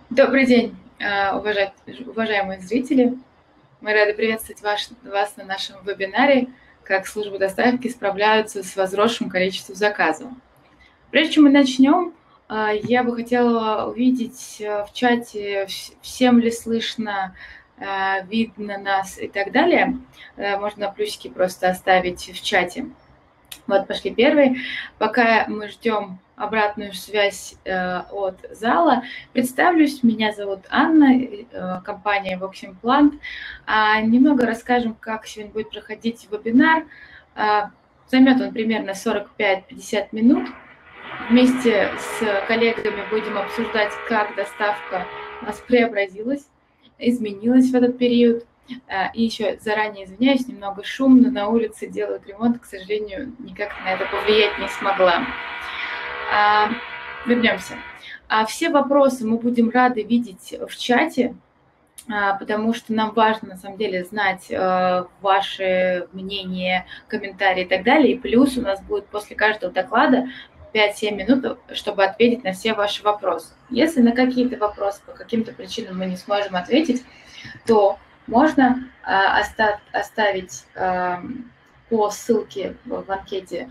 Добрый день, уважаемые зрители. Мы рады приветствовать вас на нашем вебинаре «Как службы доставки справляются с возросшим количеством заказов». Прежде чем мы начнем, я бы хотела увидеть в чате, всем ли слышно, видно нас и так далее. Можно плюсики просто оставить в чате. Вот, пошли первые. Пока мы ждем обратную связь от зала, представлюсь. Меня зовут Анна, компания Voxim Немного расскажем, как сегодня будет проходить вебинар. Займет он примерно 45-50 минут. Вместе с коллегами будем обсуждать, как доставка у нас преобразилась, изменилась в этот период. И еще заранее извиняюсь, немного шумно, на улице делают ремонт, к сожалению, никак на это повлиять не смогла. Вернемся. Все вопросы мы будем рады видеть в чате, потому что нам важно, на самом деле, знать ваше мнение, комментарии и так далее. И плюс у нас будет после каждого доклада 5-7 минут, чтобы ответить на все ваши вопросы. Если на какие-то вопросы по каким-то причинам мы не сможем ответить, то можно оставить по ссылке в анкете,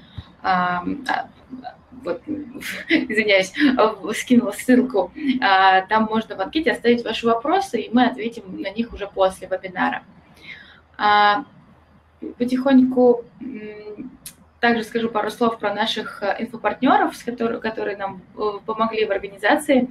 вот, извиняюсь, скинула ссылку, там можно в анкете оставить ваши вопросы, и мы ответим на них уже после вебинара. Потихоньку также скажу пару слов про наших инфопартнеров, которые нам помогли в организации.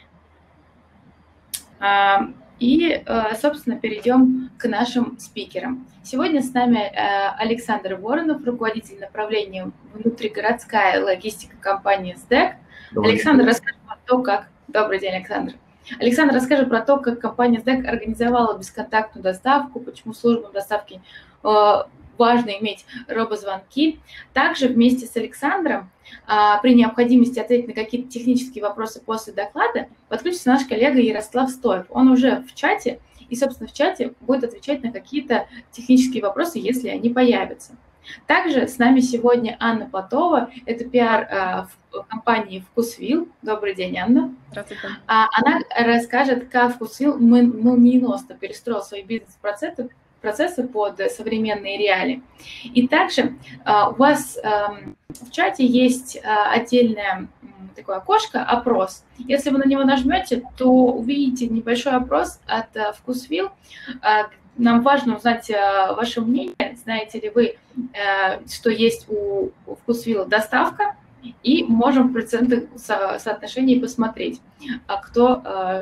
И, собственно, перейдем к нашим спикерам. Сегодня с нами Александр Воронов, руководитель направления внутригородская логистика компании СДЭК. Александр, расскажи про то, как... Добрый день, Александр. Александр, расскажи про то, как компания СДЭК организовала бесконтактную доставку, почему службам доставки важно иметь робозвонки. Также вместе с Александром при необходимости ответить на какие-то технические вопросы после доклада подключится наш коллега Ярослав Стоев. Он уже в чате, и, собственно, в чате будет отвечать на какие-то технические вопросы, если они появятся. Также с нами сегодня Анна Платова, это пиар в компании «Вкусвилл». Добрый день, Анна. Здравствуйте. Она расскажет, как «Вкусвилл» молниеносно перестроил свои бизнес-процессы под современные реалии. И также у вас в чате есть отдельное такое окошко «Опрос». Если вы на него нажмете, то увидите небольшой опрос от «Вкусвилл». Нам важно узнать ваше мнение. Знаете ли вы, что есть у «Вкусвилла» доставка, и можем в процентных соотношении посмотреть, кто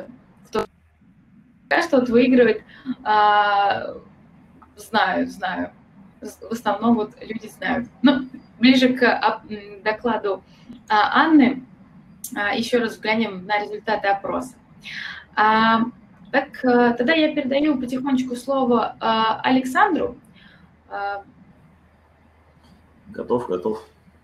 вот выигрывает. Знаю. В основном вот люди знают. Ну, ближе к докладу Анны еще раз взглянем на результаты опроса. Так, тогда я передаю потихонечку слово Александру. Готов.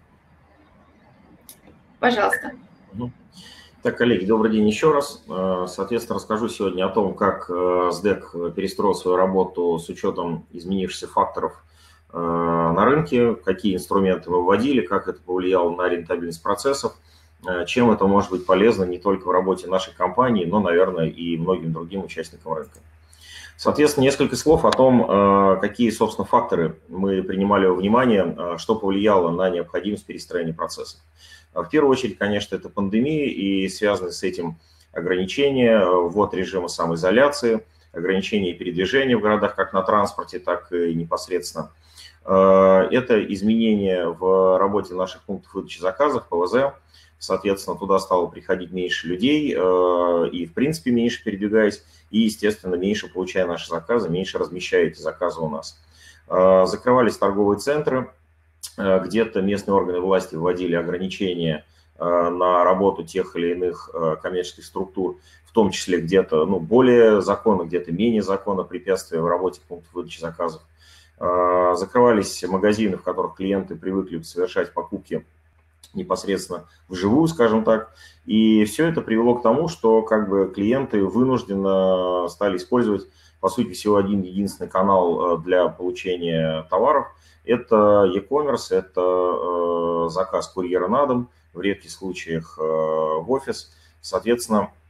Пожалуйста. Так, коллеги, добрый день еще раз. Соответственно, расскажу сегодня о том, как СДЭК перестроил свою работу с учетом изменившихся факторов на рынке, какие инструменты мы вводили, как это повлияло на рентабельность процессов, чем это может быть полезно не только в работе нашей компании, но, наверное, и многим другим участникам рынка. Соответственно, несколько слов о том, какие, собственно, факторы мы принимали во внимание, что повлияло на необходимость перестроения процессов. В первую очередь, конечно, это пандемия и связанные с этим ограничения, ввод режима самоизоляции, ограничения передвижения в городах как на транспорте, так и непосредственно. Это изменения в работе наших пунктов выдачи заказов, ПВЗ. Соответственно, туда стало приходить меньше людей и, в принципе, меньше передвигаясь, и, естественно, меньше получая наши заказы, меньше размещая эти заказы у нас. Закрывались торговые центры, где-то местные органы власти вводили ограничения на работу тех или иных коммерческих структур, в том числе где-то более законно, где-то менее законно препятствия в работе пунктов выдачи заказов. Закрывались магазины, в которых клиенты привыкли совершать покупки непосредственно вживую, скажем так. И все это привело к тому, что клиенты вынужденно стали использовать, по сути, всего один единственный канал для получения товаров. Это e-commerce, это заказ курьера на дом, в редких случаях в офис. Соответственно,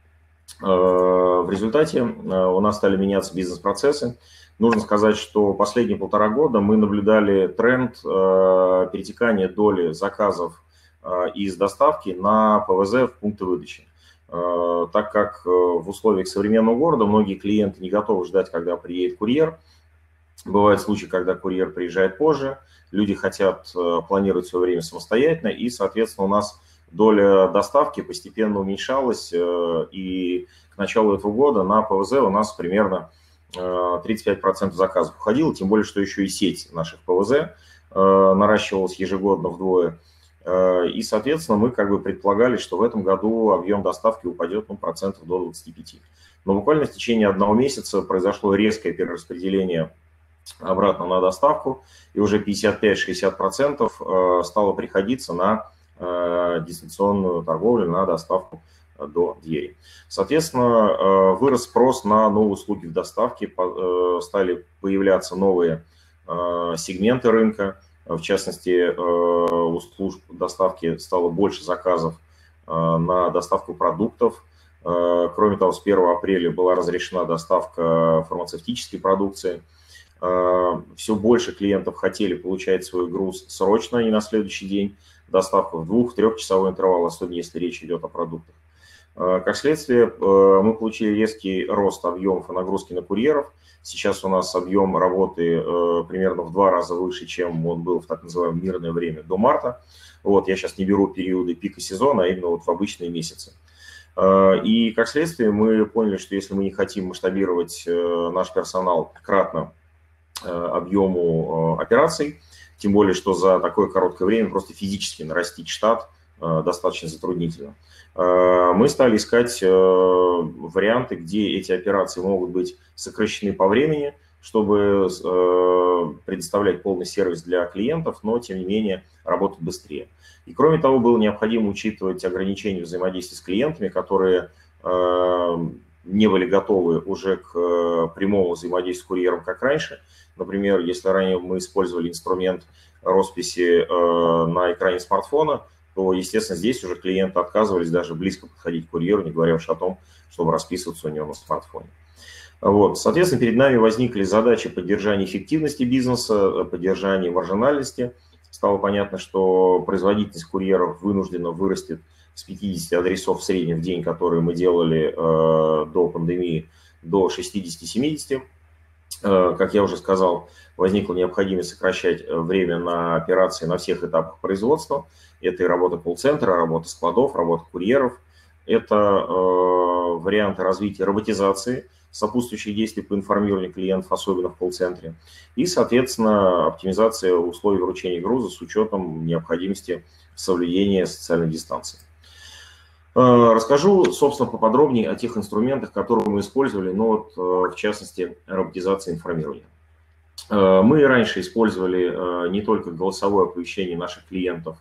В результате у нас стали меняться бизнес-процессы. Нужно сказать, что последние 1,5 года мы наблюдали тренд перетекания доли заказов из доставки на ПВЗ в пункты выдачи. Так как в условиях современного города многие клиенты не готовы ждать, когда приедет курьер. Бывают случаи, когда курьер приезжает позже, люди хотят планировать свое время самостоятельно, и, соответственно, у нас доля доставки постепенно уменьшалась, и к началу этого года на ПВЗ у нас примерно 35% заказов уходило, тем более, что еще и сеть наших ПВЗ наращивалась ежегодно вдвое. И, соответственно, мы как бы предполагали, что в этом году объем доставки упадет процентов до 25. Но буквально в течение 1 месяца произошло резкое перераспределение обратно на доставку, и уже 55-60% стало приходиться на дистанционную торговлю, на доставку до двери. Соответственно, вырос спрос на новые услуги в доставке, стали появляться новые сегменты рынка, в частности, у служб доставки стало больше заказов на доставку продуктов. Кроме того, с 1 апреля была разрешена доставка фармацевтической продукции. Все больше клиентов хотели получать свой груз срочно, а не на следующий день. Доставка в 2-3-часовой интервал, особенно если речь идет о продуктах. Как следствие, мы получили резкий рост объемов и нагрузки на курьеров. Сейчас у нас объем работы примерно в 2 раза выше, чем он был в так называемое мирное время до марта. Вот, я сейчас не беру периоды пика сезона, а именно вот в обычные месяцы. И как следствие мы поняли, что если мы не хотим масштабировать наш персонал кратно объему операций, тем более, что за такое короткое время просто физически нарастить штат достаточно затруднительно. Мы стали искать варианты, где эти операции могут быть сокращены по времени, чтобы предоставлять полный сервис для клиентов, но, тем не менее, работать быстрее. И, кроме того, было необходимо учитывать ограничения взаимодействия с клиентами, которые не были готовы уже к прямому взаимодействию с курьером, как раньше. Например, если ранее мы использовали инструмент росписи на экране смартфона, то, естественно, здесь уже клиенты отказывались даже близко подходить к курьеру, не говоря уж о том, чтобы расписываться у него на смартфоне. Вот. Соответственно, перед нами возникли задачи поддержания эффективности бизнеса, поддержания маржинальности. Стало понятно, что производительность курьеров вынуждена вырастет с 50 адресов в среднем в день, которые мы делали до пандемии, до 60-70. Как я уже сказал, возникла необходимость сокращать время на операции на всех этапах производства. Это и работа колл-центра, работа складов, работа курьеров. Это варианты развития роботизации, сопутствующих действий по информированию клиентов, особенно в колл-центре. И, соответственно, оптимизация условий вручения груза с учетом необходимости соблюдения социальной дистанции. Расскажу, собственно, поподробнее о тех инструментах, которые мы использовали, но вот, в частности, роботизация информирования. Мы раньше использовали не только голосовое оповещение наших клиентов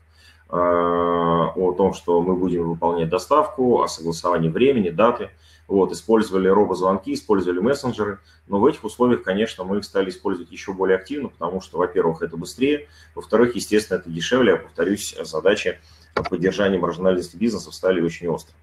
о том, что мы будем выполнять доставку, о согласовании времени, даты. Вот, использовали робозвонки, использовали мессенджеры, но в этих условиях, конечно, мы их стали использовать еще более активно, потому что, во-первых, это быстрее, во-вторых, естественно, это дешевле, я повторюсь, задачи поддержания маржинальности бизнеса стали очень остры.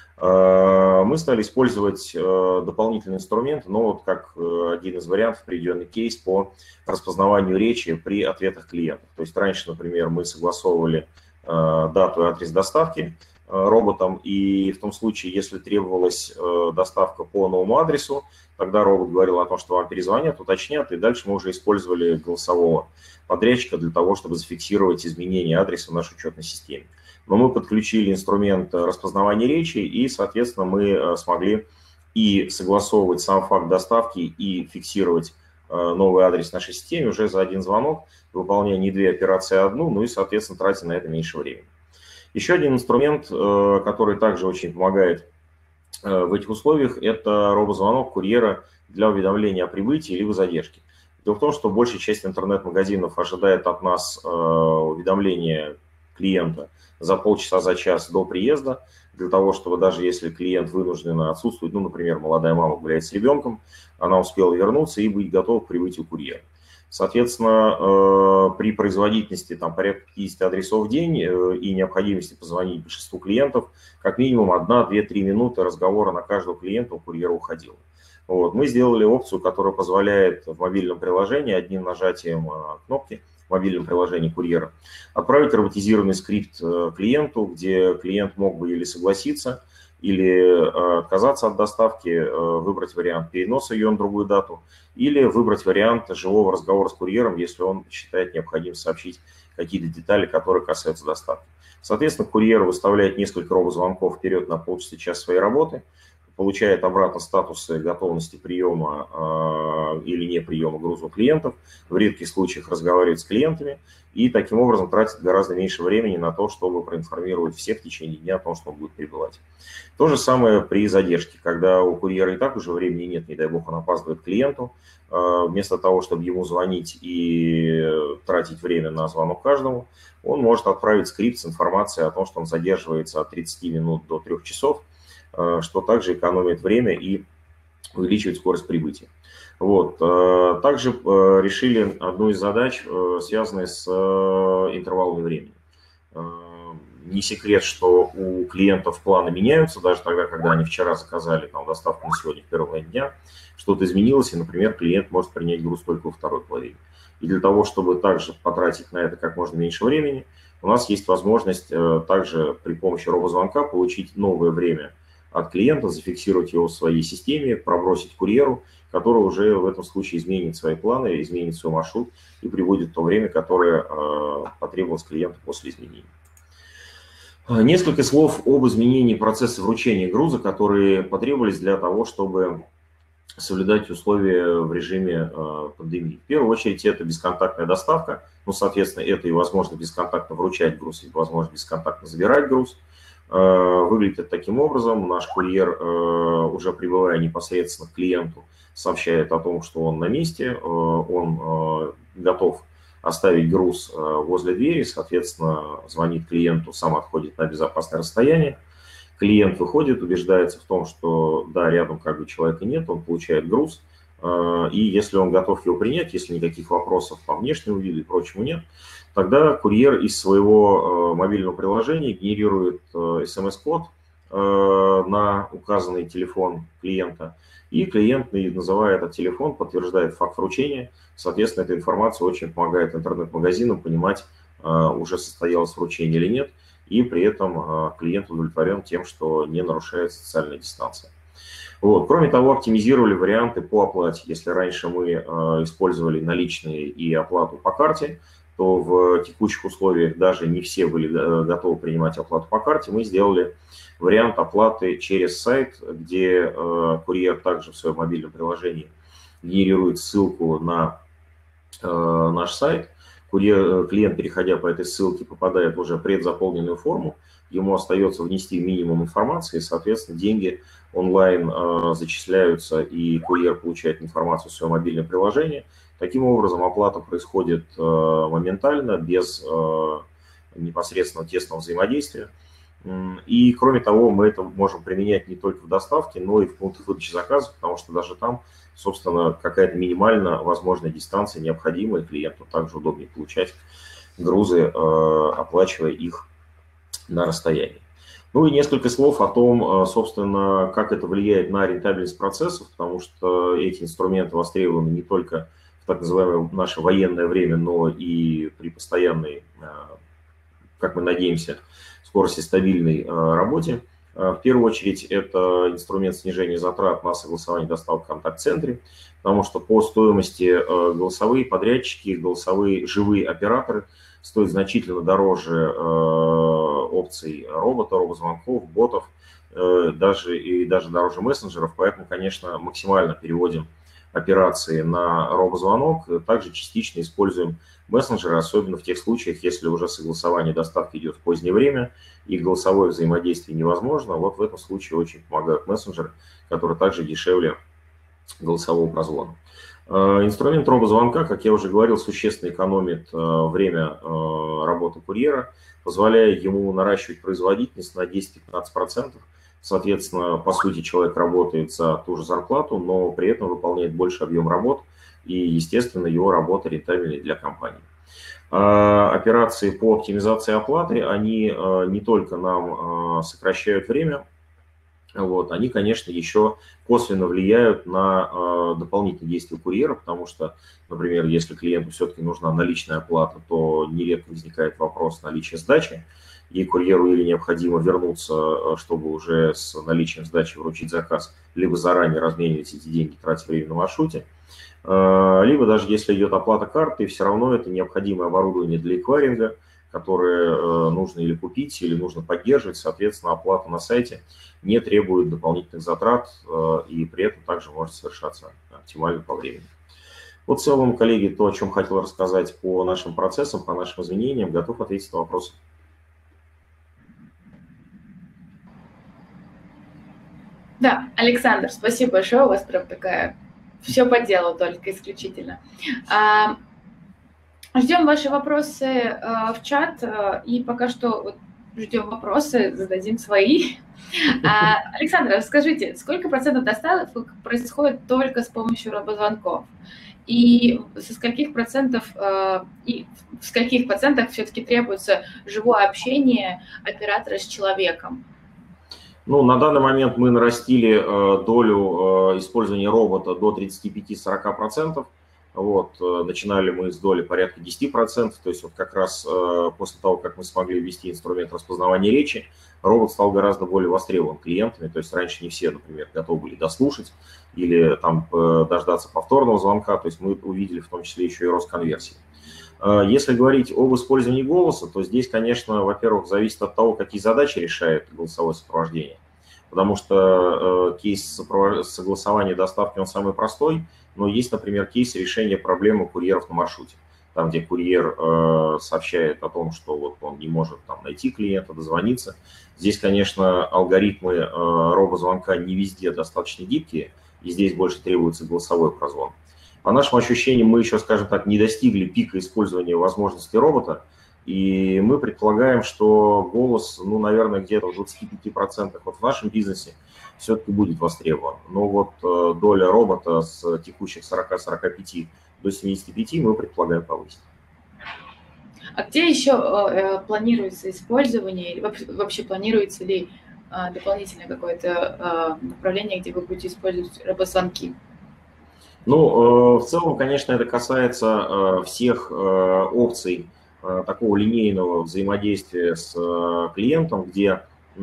Мы стали использовать дополнительные инструменты, но вот как один из вариантов приведенный кейс по распознаванию речи при ответах клиентов. То есть раньше, например, мы согласовывали дату и адрес доставки роботом, и в том случае, если требовалась доставка по новому адресу, тогда робот говорил о том, что вам перезвонят, уточнят, и дальше мы уже использовали голосового подрядчика для того, чтобы зафиксировать изменение адреса в нашей учетной системе. Но мы подключили инструмент распознавания речи, и, соответственно, мы смогли и согласовывать сам факт доставки, и фиксировать новый адрес в нашей системе уже за один звонок, выполняя не 2 операции, а одну, ну и, соответственно, тратя на это меньше времени. Еще один инструмент, который также очень помогает в этих условиях, это робозвонок курьера для уведомления о прибытии либо задержке. Дело в том, что большая часть интернет-магазинов ожидает от нас уведомления клиента за полчаса, за час до приезда, для того, чтобы даже если клиент вынужден отсутствовать, ну, например, молодая мама гуляет с ребенком, она успела вернуться и быть готова к прибытию курьера. Соответственно, при производительности там, порядка 50 адресов в день и необходимости позвонить большинству клиентов, как минимум 1, 2, 3 минуты разговора на каждого клиента у курьера уходило. Вот. Мы сделали опцию, которая позволяет в мобильном приложении одним нажатием кнопки в мобильном приложении курьера отправить роботизированный скрипт клиенту, где клиент мог бы или согласиться, или отказаться от доставки, выбрать вариант переноса ее на другую дату, или выбрать вариант живого разговора с курьером, если он считает необходимым сообщить какие-то детали, которые касаются доставки. Соответственно, курьер выставляет несколько робозвонков вперед на полчаса-час своей работы, получает обратно статусы готовности приема или не приема груза у клиентов, в редких случаях разговаривает с клиентами и таким образом тратит гораздо меньше времени на то, чтобы проинформировать всех в течение дня о том, что он будет прибывать. То же самое при задержке, когда у курьера и так уже времени нет, не дай бог он опаздывает к клиенту, вместо того, чтобы ему звонить и тратить время на звонок каждому, он может отправить скрипт с информацией о том, что он задерживается от 30 минут до 3 часов, что также экономит время и увеличивает скорость прибытия. Вот. Также решили одну из задач, связанную с интервалами времени. Не секрет, что у клиентов планы меняются, даже тогда, когда они вчера заказали там, доставку на сегодня в первый дня, что-то изменилось, и, например, клиент может принять груз только во второй половине. И для того, чтобы также потратить на это как можно меньше времени, у нас есть возможность также при помощи робозвонка получить новое время от клиента, зафиксировать его в своей системе, пробросить курьеру, который уже в этом случае изменит свои планы, изменит свой маршрут и приводит то время, которое потребовалось клиенту после изменений. Несколько слов об изменении процесса вручения груза, которые потребовались для того, чтобы соблюдать условия в режиме пандемии. В первую очередь это бесконтактная доставка, ну, соответственно, это и возможность бесконтактно вручать груз, и возможность бесконтактно забирать груз. Выглядит это таким образом. Наш курьер, уже прибывая непосредственно к клиенту, сообщает о том, что он на месте, он готов оставить груз возле двери, соответственно, звонит клиенту, сам отходит на безопасное расстояние. Клиент выходит, убеждается в том, что да, рядом как бы человека нет, он получает груз, и если он готов его принять, если никаких вопросов по внешнему виду и прочему нет, тогда курьер из своего мобильного приложения генерирует смс-код на указанный телефон клиента, и клиент, называя этот телефон, подтверждает факт вручения. Соответственно, эта информация очень помогает интернет-магазинам понимать, уже состоялось вручение или нет, и при этом клиент удовлетворен тем, что не нарушается социальная дистанция. Вот. Кроме того, оптимизировали варианты по оплате. Если раньше мы использовали наличные и оплату по карте, то в текущих условиях даже не все были готовы принимать оплату по карте. Мы сделали вариант оплаты через сайт, где курьер также в своем мобильном приложении генерирует ссылку на наш сайт. Клиент, переходя по этой ссылке, попадает в уже предзаполненную форму, ему остается внести минимум информации, и, соответственно, деньги онлайн зачисляются, и курьер получает информацию в свое мобильное приложение. Таким образом, оплата происходит моментально, без непосредственного тесного взаимодействия. И, кроме того, мы это можем применять не только в доставке, но и в пунктах выдачи заказов, потому что даже там, собственно, какая-то минимально возможная дистанция необходима, и клиенту также удобнее получать грузы, оплачивая их на расстоянии. Ну и несколько слов о том, собственно, как это влияет на рентабельность процессов, потому что эти инструменты востребованы не только в так называемое наше военное время, но и при постоянной, как мы надеемся, скорости стабильной работе. В первую очередь это инструмент снижения затрат на согласование доставок в контакт-центре, потому что по стоимости голосовые подрядчики, голосовые живые операторы стоят значительно дороже опций робота, робозвонков, ботов, даже дороже мессенджеров, поэтому, конечно, максимально переводим операции на робозвонок, также частично используем мессенджеры, особенно в тех случаях, если уже согласование доставки идет в позднее время и голосовое взаимодействие невозможно. Вот в этом случае очень помогают мессенджеры, которые также дешевле голосового прозвона. Инструмент робозвонка, как я уже говорил, существенно экономит время работы курьера, позволяя ему наращивать производительность на 10-15%. Соответственно, по сути, человек работает за ту же зарплату, но при этом выполняет больше объем работ, и, естественно, его работа рентабельнее для компании. Операции по оптимизации оплаты, они не только нам сокращают время, вот, они, конечно, еще косвенно влияют на дополнительные действия курьера, потому что, например, если клиенту все-таки нужна наличная оплата, то нередко возникает вопрос наличия сдачи, и курьеру или необходимо вернуться, чтобы уже с наличием сдачи вручить заказ, либо заранее разменивать эти деньги, тратить время на маршруте, либо даже если идет оплата картой, все равно это необходимое оборудование для эквайринга, которое нужно или купить, или нужно поддерживать. Соответственно, оплата на сайте не требует дополнительных затрат и при этом также может совершаться оптимально по времени. Вот в целом, коллеги, то, о чем хотел рассказать по нашим процессам, по нашим изменениям, готов ответить на вопросы. Да, Александр, спасибо большое, у вас прям такая, все по делу только исключительно. Ждем ваши вопросы в чат, и пока что ждем вопросы, зададим свои. Александр, расскажите, сколько процентов доставок происходит только с помощью робозвонков? И со скольких процентов, и в скольких процентах все-таки требуется живое общение оператора с человеком? Ну, на данный момент мы нарастили долю использования робота до 35-40%. Вот, начинали мы с доли порядка 10%, то есть вот как раз после того, как мы смогли ввести инструмент распознавания речи, робот стал гораздо более востребован клиентами, то есть раньше не все, например, готовы были дослушать или там дождаться повторного звонка, то есть мы увидели в том числе еще и рост конверсии. Если говорить об использовании голоса, то здесь, конечно, во-первых, зависит от того, какие задачи решает голосовое сопровождение. Потому что кейс согласования доставки, он самый простой, но есть, например, кейс решения проблемы курьеров на маршруте. Там, где курьер сообщает о том, что вот он не может там найти клиента, дозвониться. Здесь, конечно, алгоритмы робозвонка не везде достаточно гибкие, и здесь больше требуется голосовой прозвон. По нашим ощущениям, мы еще, скажем так, не достигли пика использования возможностей робота, и мы предполагаем, что голос, ну, наверное, где-то в 25% вот в нашем бизнесе все-таки будет востребован. Но вот доля робота с текущих 40-45 до 75 мы предполагаем повысить. А где еще планируется использование, или вообще планируется ли дополнительное какое-то направление, где вы будете использовать робозвонки? Ну, в целом, конечно, это касается всех опций такого линейного взаимодействия с клиентом, где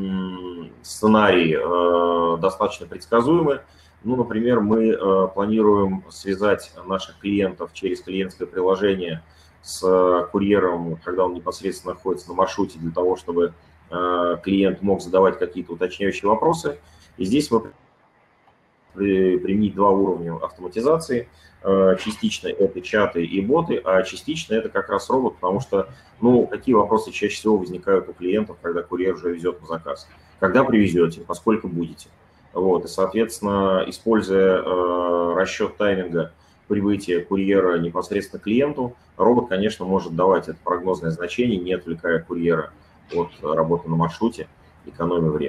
сценарий достаточно предсказуемый. Ну, например, мы планируем связать наших клиентов через клиентское приложение с курьером, когда он непосредственно находится на маршруте, для того, чтобы клиент мог задавать какие-то уточняющие вопросы. И здесь мы применить два уровня автоматизации. Частично это чаты и боты, а частично это как раз робот, потому что, ну, какие вопросы чаще всего возникают у клиентов, когда курьер уже везет на заказ? Когда привезете, поскольку будете? Вот, и, соответственно, используя расчет тайминга прибытия курьера непосредственно к клиенту, робот, конечно, может давать это прогнозное значение, не отвлекая курьера от работы на маршруте, экономя время.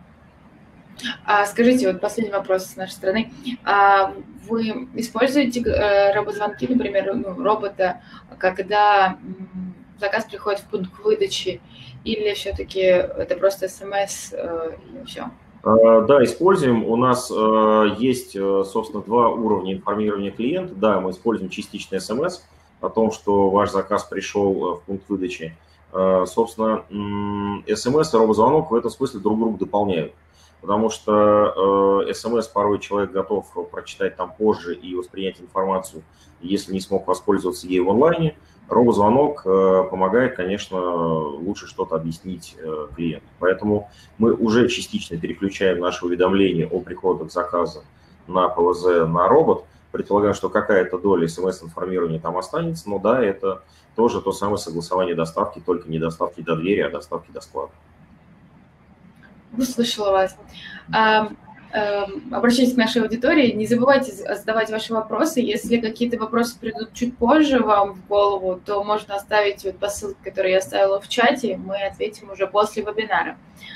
Скажите, вот последний вопрос с нашей стороны. Вы используете робозвонки, например, робота, когда заказ приходит в пункт выдачи, или все-таки это просто СМС и все? Да, используем. У нас есть, собственно, два уровня информирования клиента. Да, мы используем частично СМС о том, что ваш заказ пришел в пункт выдачи. Собственно, СМС и робозвонок в этом смысле друг друга дополняют. Потому что СМС порой человек готов прочитать там позже и воспринять информацию, если не смог воспользоваться ей в онлайне. Робозвонок помогает, конечно, лучше что-то объяснить клиенту. Поэтому мы уже частично переключаем наши уведомления о приходах заказа на ПВЗ на робот. Предполагаем, что какая-то доля СМС-информирования там останется, но да, это тоже то самое согласование доставки, только не доставки до двери, а доставки до склада. Услышала вас. Обращайтесь к нашей аудитории. Не забывайте задавать ваши вопросы. Если какие-то вопросы придут чуть позже вам в голову, то можно оставить вот по ссылке, которую я оставила в чате. Мы ответим уже после вебинара.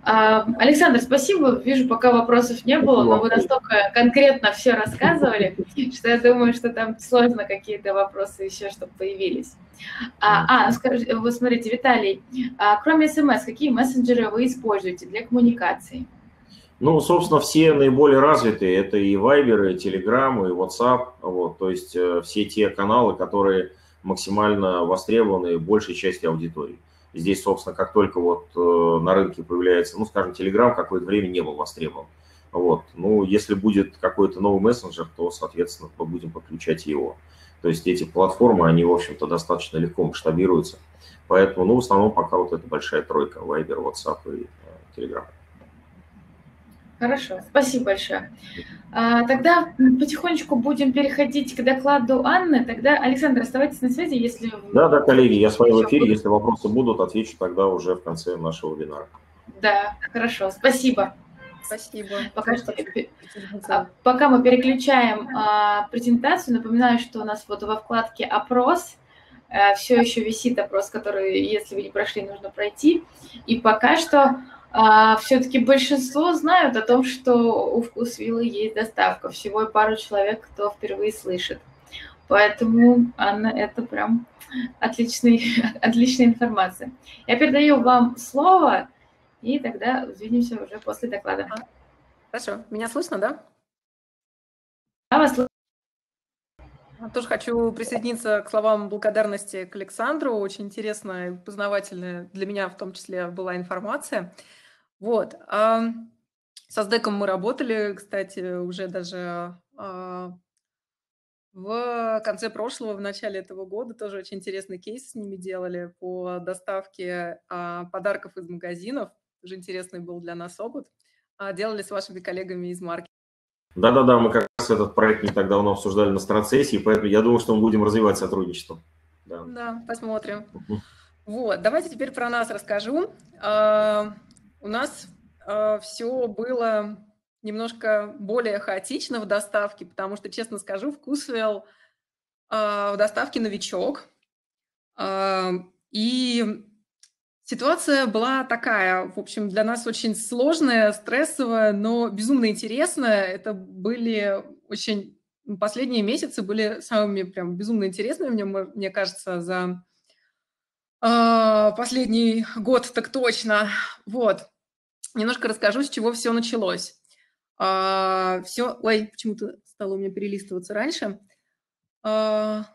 Александр, спасибо. Вижу, пока вопросов не было, но вы настолько конкретно все рассказывали, что я думаю, что там сложно какие-то вопросы еще, чтобы появились. Скажите, вы смотрите, Виталий, кроме СМС, какие мессенджеры вы используете для коммуникации? Ну, собственно, все наиболее развитые. Это и Viber, и Telegram, и WhatsApp. Вот, то есть все те каналы, которые максимально востребованы большей части аудитории. Здесь, собственно, как только вот на рынке появляется, ну, скажем, Telegram какое-то время не был востребован. Вот. Ну, если будет какой-то новый мессенджер, то, соответственно, мы будем подключать его. То есть эти платформы, они, в общем-то, достаточно легко масштабируются. Поэтому, ну, в основном пока вот эта большая тройка, Viber, WhatsApp и Telegram. Хорошо, спасибо большое. Тогда потихонечку будем переходить к докладу Анны. Тогда, Александр, оставайтесь на связи, если... Да, коллеги, я с вами в эфире. Если вопросы будут, отвечу тогда уже в конце нашего вебинара. Да, хорошо, спасибо. Спасибо. Пока мы переключаем презентацию, напоминаю, что у нас вот во вкладке «Опрос» все еще висит опрос, который, если вы не прошли, нужно пройти. И пока что все-таки большинство знают о том, что у Вкусвилла есть доставка. Всего пару человек, кто впервые слышит. Поэтому, Анна, это прям отличная информация. Я передаю вам слово, и тогда увидимся уже после доклада. Хорошо. Меня слышно, да? Да, вас слышно. Тоже хочу присоединиться к словам благодарности к Александру. Очень интересная и познавательная для меня в том числе была информация. Вот. Со СДЭКом мы работали, кстати, уже даже в конце прошлого, в начале этого года тоже очень интересный кейс с ними делали по доставке подарков из магазинов. Тоже интересный был для нас опыт. Делали с вашими коллегами из маркетинга. Да, мы как раз этот проект не так давно обсуждали на стратсессии, поэтому я думаю, что мы будем развивать сотрудничество. Да, посмотрим. Вот, давайте теперь про нас расскажу. У нас все было немножко более хаотично в доставке, потому что, честно скажу, Вкусвилл в доставке новичок. И ситуация была такая, в общем, для нас очень сложная, стрессовая, но безумно интересная. Это были очень... Последние месяцы были самыми прям безумно интересными, мне кажется, за последний год так точно. Вот. Немножко расскажу, с чего все началось. Ой, почему-то стало у меня перелистываться раньше. Так.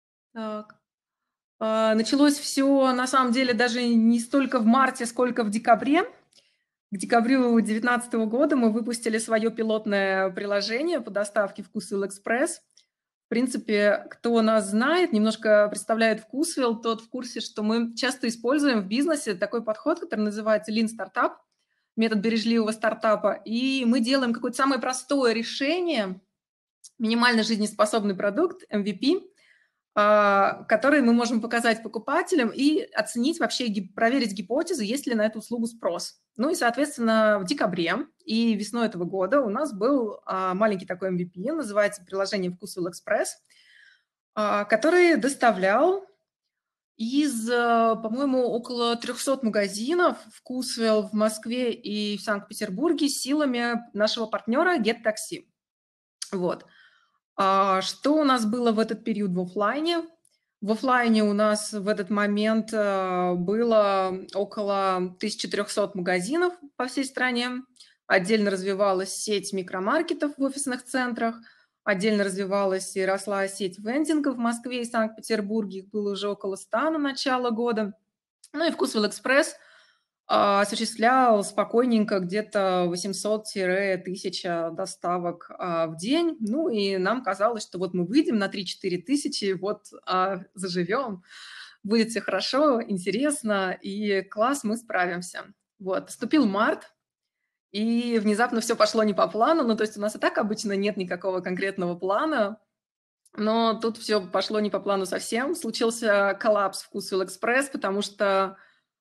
Началось все, на самом деле, даже не столько в марте, сколько в декабре. К декабрю 2019 года мы выпустили свое пилотное приложение по доставке Вкусвилл Экспресс. В принципе, кто нас знает, немножко представляет Вкусвилл, тот в курсе, что мы часто используем в бизнесе такой подход, который называется Lean Startup, метод бережливого стартапа. И мы делаем какое-то самое простое решение, минимально жизнеспособный продукт, MVP, который мы можем показать покупателям и оценить вообще, проверить гипотезы, есть ли на эту услугу спрос. Ну и, соответственно, в декабре и весной этого года у нас был маленький такой MVP, называется приложение Вкусвилл Экспресс, который доставлял из, по-моему, около 300 магазинов Вкусвилл в Москве и в Санкт-Петербурге силами нашего партнера GetTaxi. Вот. Что у нас было в этот период в офлайне? В офлайне у нас в этот момент было около 1300 магазинов по всей стране. Отдельно развивалась сеть микромаркетов в офисных центрах. Отдельно развивалась и росла сеть вендинга в Москве и Санкт-Петербурге. Их было уже около 100 на начало года. Ну и Вкусвилл Экспресс осуществлял спокойненько где-то 800-1000 доставок в день. Ну и нам казалось, что вот мы выйдем на 3-4 тысячи, вот заживем, будет все хорошо, интересно и класс, мы справимся. Вот, наступил март, и внезапно все пошло не по плану. Ну то есть у нас и так обычно нет никакого конкретного плана, но тут все пошло не по плану совсем. Случился коллапс Вкусвилл Экспресс, потому что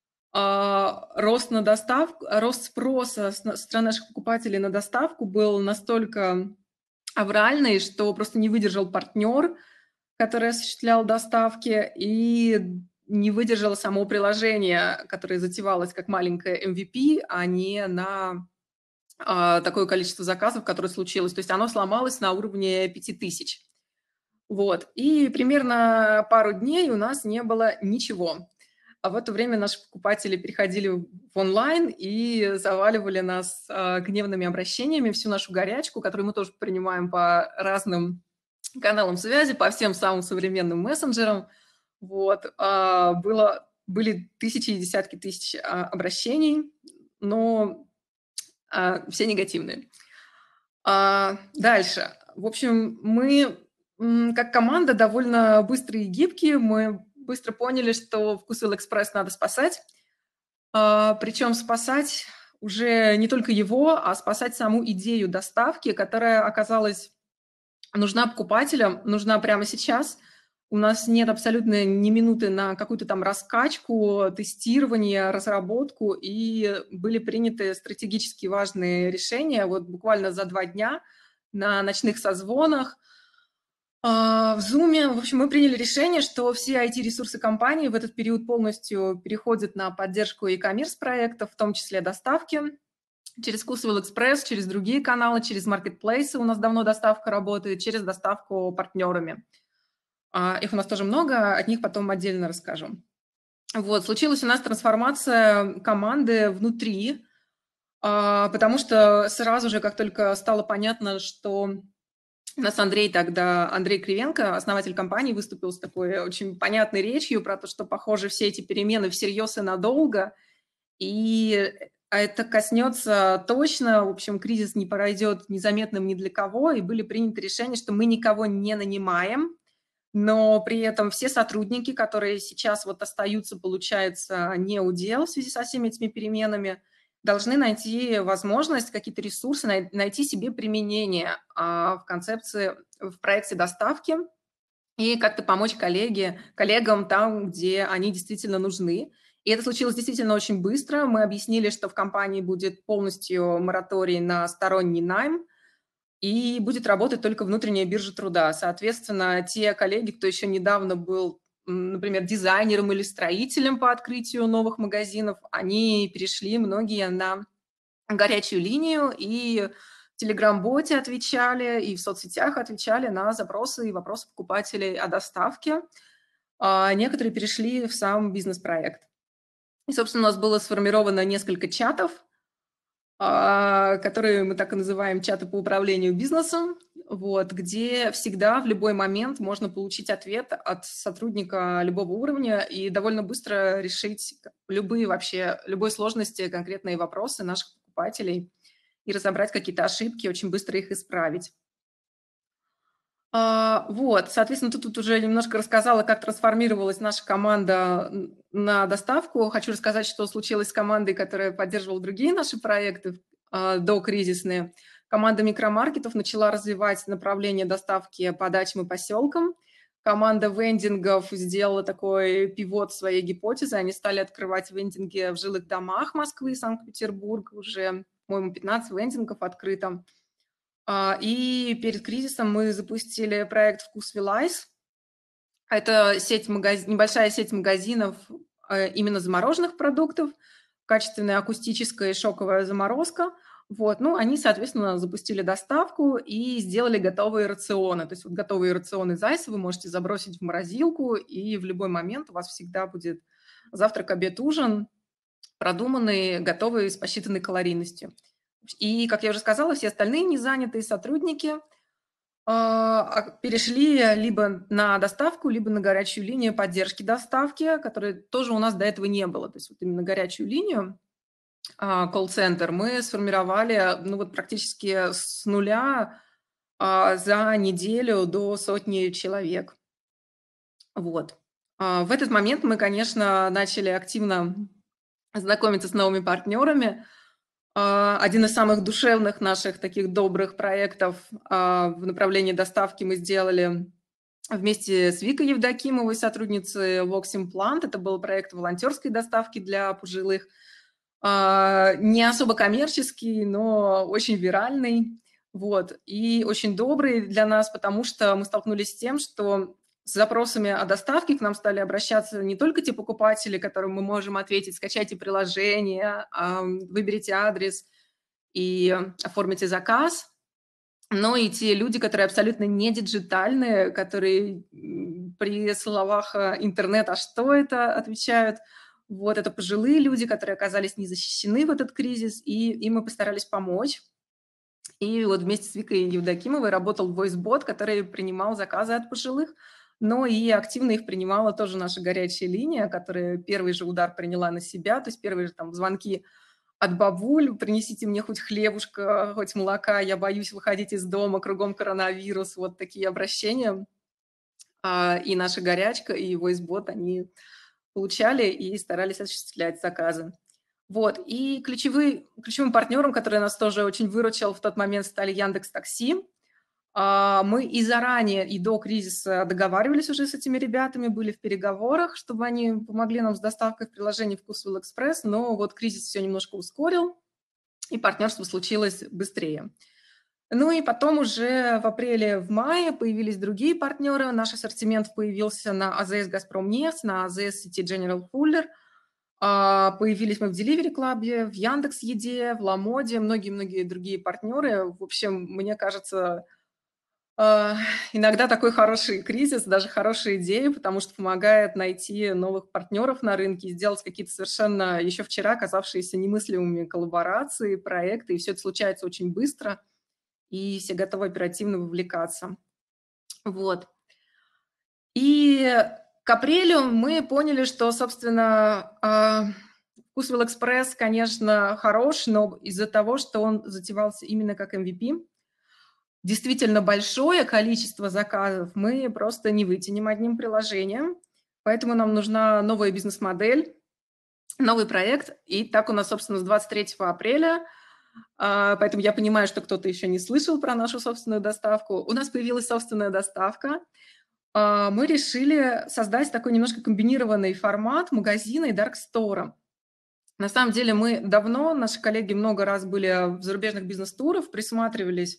рост на доставку, рост спроса со стороны наших покупателей на доставку был настолько авральный, что просто не выдержал партнер, который осуществлял доставки, и не выдержало само приложение, которое затевалось как маленькое MVP, а не на такое количество заказов, которое случилось. То есть оно сломалось на уровне 5000. Вот. И примерно пару дней у нас не было ничего. А в это время наши покупатели переходили в онлайн и заваливали нас гневными обращениями, всю нашу горячку, которую мы тоже принимаем по разным каналам связи, по всем самым современным мессенджерам. Вот. Были тысячи и десятки тысяч обращений, но все негативные. Дальше. В общем, мы как команда довольно быстрые и гибкие. Мы быстро поняли, что ВкусвиллЭкспресс надо спасать. Причем спасать уже не только его, а спасать саму идею доставки, которая оказалась нужна покупателям, нужна прямо сейчас. У нас нет абсолютно ни минуты на какую-то там раскачку, тестирование, разработку, и были приняты стратегически важные решения вот буквально за 2 дня на ночных созвонах, в Zoom. В общем, мы приняли решение, что все IT-ресурсы компании в этот период полностью переходят на поддержку e-commerce проектов, в том числе доставки, через вкусвиллэкспресс, через другие каналы, через маркетплейсы у нас давно доставка работает, через доставку партнерами. Их у нас тоже много, от них потом отдельно расскажу. Вот, случилась у нас трансформация команды внутри, потому что сразу же, как только стало понятно, что у нас Андрей Кривенко, основатель компании, выступил с такой очень понятной речью про то, что, похоже, все эти перемены всерьез и надолго, и это коснется точно, в общем, кризис не пройдет незаметным ни для кого, и были приняты решения, что мы никого не нанимаем, но при этом все сотрудники, которые сейчас вот остаются, получается, не у дел в связи со всеми этими переменами, должны найти возможность, какие-то ресурсы, найти себе применение в концепции, в проекте доставки и как-то помочь коллегам там, где они действительно нужны. И это случилось действительно очень быстро. Мы объяснили, что в компании будет полностью мораторий на сторонний найм, и будет работать только внутренняя биржа труда. Соответственно, те коллеги, кто еще недавно был, например, дизайнером или строителем по открытию новых магазинов, они перешли многие на горячую линию и в Telegram-боте отвечали, и в соцсетях отвечали на запросы и вопросы покупателей о доставке. Некоторые перешли в сам бизнес-проект. И, собственно, у нас было сформировано несколько чатов, которые мы так и называем чаты по управлению бизнесом, вот, где всегда в любой момент можно получить ответ от сотрудника любого уровня и довольно быстро решить любой сложности, конкретные вопросы наших покупателей и разобрать какие-то ошибки, очень быстро их исправить. Вот, соответственно, тут уже немножко рассказала, как трансформировалась наша команда на доставку. Хочу рассказать, что случилось с командой, которая поддерживала другие наши проекты докризисные. Команда микромаркетов начала развивать направление доставки по дачам и поселкам. Команда вендингов сделала такой пивот своей гипотезы. Они стали открывать вендинги в жилых домах Москвы и Санкт-Петербурга. Уже, по-моему, 15 вендингов открыто. И перед кризисом мы запустили проект «Вкусвиллайз». Это небольшая сеть магазинов именно замороженных продуктов, качественная акустическая и шоковая заморозка. Вот. Ну, они, соответственно, запустили доставку и сделали готовые рационы. То есть вот готовые рационы зайца вы можете забросить в морозилку, и в любой момент у вас всегда будет завтрак, обед, ужин, продуманный, готовый, с посчитанной калорийностью. И, как я уже сказала, все остальные незанятые сотрудники перешли либо на доставку, либо на горячую линию поддержки доставки, которой тоже у нас до этого не было. То есть вот именно горячую линию, колл-центр, мы сформировали практически с нуля за неделю до 100 человек. Вот. В этот момент мы, конечно, начали активно знакомиться с новыми партнерами. Один из самых душевных наших таких добрых проектов в направлении доставки мы сделали вместе с Викой Евдокимовой, сотрудницей Vox-Implant. Это был проект волонтерской доставки для пожилых. Не особо коммерческий, но очень виральный. Вот. И очень добрый для нас, потому что мы столкнулись с тем, что с запросами о доставке к нам стали обращаться не только те покупатели, которым мы можем ответить: скачайте приложение, выберите адрес и оформите заказ, но и те люди, которые абсолютно не диджитальные, которые при словах «интернет, а что это?» отвечают. Вот это пожилые люди, которые оказались не защищены в этот кризис, и им мы постарались помочь. И вот вместе с Викой Евдокимовой работал voice-бот, который принимал заказы от пожилых, но и активно их принимала тоже наша горячая линия, которая первый же удар приняла на себя, то есть первые же там звонки от бабуль: принесите мне хоть хлебушка, хоть молока, я боюсь выходить из дома, кругом коронавирус, вот такие обращения. И наша горячка, и voice-бот, они получали и старались осуществлять заказы. Вот, и ключевым партнером, который нас тоже очень выручил в тот момент, стали Яндекс.Такси. Мы и заранее, и до кризиса договаривались уже с этими ребятами, были в переговорах, чтобы они помогли нам с доставкой в приложении Вкусвилл Экспресс, но вот кризис все немножко ускорил, и партнерство случилось быстрее. Ну и потом уже в апреле, в мае появились другие партнеры. Наш ассортимент появился на АЗС «Газпромнефть», на АЗС сети General Fuller. Появились мы в Delivery Club, в Яндекс.Еде, в Ламоде, многие-многие другие партнеры. В общем, мне кажется, иногда такой хороший кризис, даже хорошая идея, потому что помогает найти новых партнеров на рынке и сделать какие-то совершенно еще вчера казавшиеся немыслимыми коллаборации, проекты. И все это случается очень быстро, и все готовы оперативно вовлекаться. Вот. И к апрелю мы поняли, что, собственно, Вкусвилл Экспресс, конечно, хорош, но из-за того, что он затевался именно как MVP, действительно большое количество заказов мы просто не вытянем одним приложением, поэтому нам нужна новая бизнес-модель, новый проект. И так у нас, собственно, с 23 апреля, поэтому я понимаю, что кто-то еще не слышал про нашу собственную доставку, у нас появилась собственная доставка. Мы решили создать такой немножко комбинированный формат магазина и даркстора. На самом деле мы давно, наши коллеги много раз были в зарубежных бизнес-турах, присматривались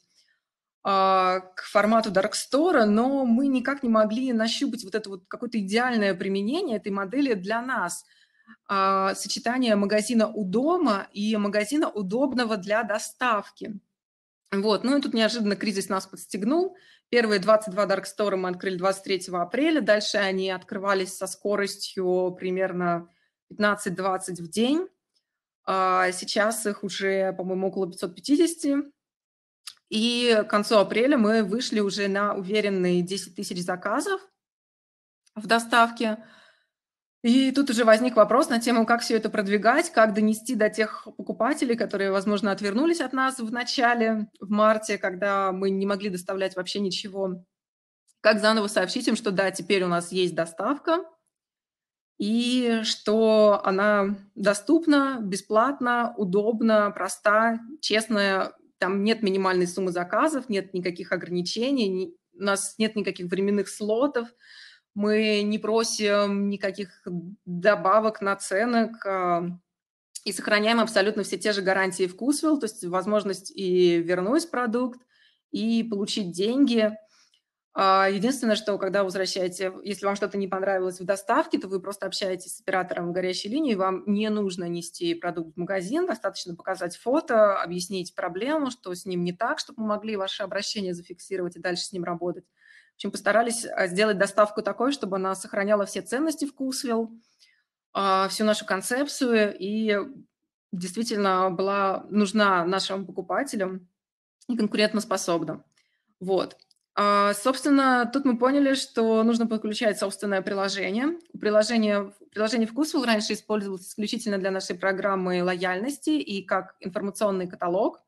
к формату даркстора, но мы никак не могли нащупать вот это вот какое-то идеальное применение этой модели для нас. Сочетание магазина у дома и магазина удобного для доставки. Вот. Ну и тут неожиданно кризис нас подстегнул. Первые 22 даркстора мы открыли 23 апреля. Дальше они открывались со скоростью примерно 15-20 в день. Сейчас их уже, по-моему, около 550. И к концу апреля мы вышли уже на уверенные 10 тысяч заказов в доставке. И тут уже возник вопрос на тему, как все это продвигать, как донести до тех покупателей, которые, возможно, отвернулись от нас в начале, в марте, когда мы не могли доставлять вообще ничего. Как заново сообщить им, что да, теперь у нас есть доставка, и что она доступна, бесплатна, удобна, проста, честная. Там нет минимальной суммы заказов, нет никаких ограничений, у нас нет никаких временных слотов. Мы не просим никаких добавок, наценок и сохраняем абсолютно все те же гарантии Вкусвилл, то есть возможность и вернуть продукт, и получить деньги. Единственное, что когда возвращаете, если вам что-то не понравилось в доставке, то вы просто общаетесь с оператором горячей линии, вам не нужно нести продукт в магазин, достаточно показать фото, объяснить проблему, что с ним не так, чтобы мы могли ваше обращение зафиксировать и дальше с ним работать. В общем, постарались сделать доставку такой, чтобы она сохраняла все ценности Вкусвилл, всю нашу концепцию и действительно была нужна нашим покупателям и конкурентоспособна. Вот. Собственно, тут мы поняли, что нужно подключать собственное приложение. Приложение Вкусвилл раньше использовалось исключительно для нашей программы лояльности и как информационный каталог.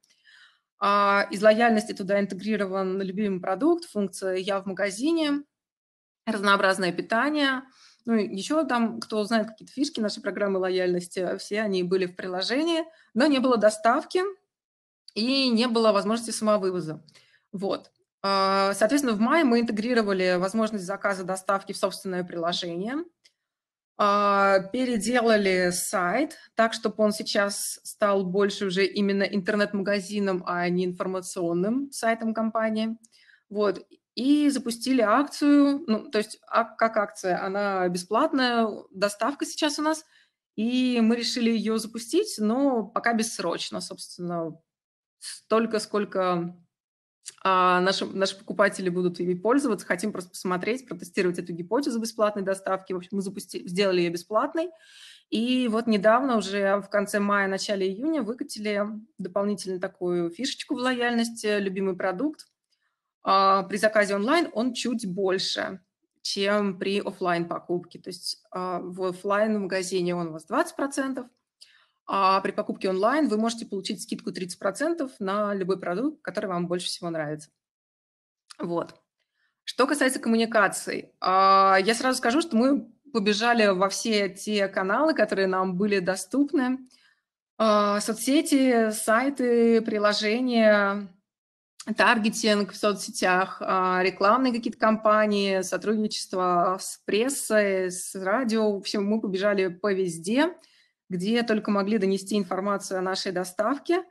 Из лояльности туда интегрирован любимый продукт, функция «Я в магазине», разнообразное питание. Ну и еще там, кто знает какие-то фишки нашей программы лояльности, все они были в приложении, но не было доставки и не было возможности самовывоза. Вот. Соответственно, в мае мы интегрировали возможность заказа доставки в собственное приложение, переделали сайт так, чтобы он сейчас стал больше уже именно интернет-магазином, а не информационным сайтом компании. Вот. и запустили акцию, ну, то есть как акция, она бесплатная, доставка сейчас у нас, и мы решили ее запустить, но пока бессрочно, собственно, столько, сколько наши покупатели будут ими пользоваться. Хотим просто посмотреть, протестировать эту гипотезу бесплатной доставки. В общем, мы сделали ее бесплатной. И вот недавно, уже в конце мая, начале июня, выкатили дополнительно такую фишечку в лояльности, любимый продукт. При заказе онлайн он чуть больше, чем при офлайн покупке. То есть в офлайн магазине он у вас 20%, а при покупке онлайн вы можете получить скидку 30% на любой продукт, который вам больше всего нравится. Вот. Что касается коммуникаций, я сразу скажу, что мы побежали во все те каналы, которые нам были доступны. Соцсети, сайты, приложения, таргетинг в соцсетях, рекламные какие-то кампании, сотрудничество с прессой, с радио. В общем, мы побежали по везде, где только могли донести информацию о нашей доставке.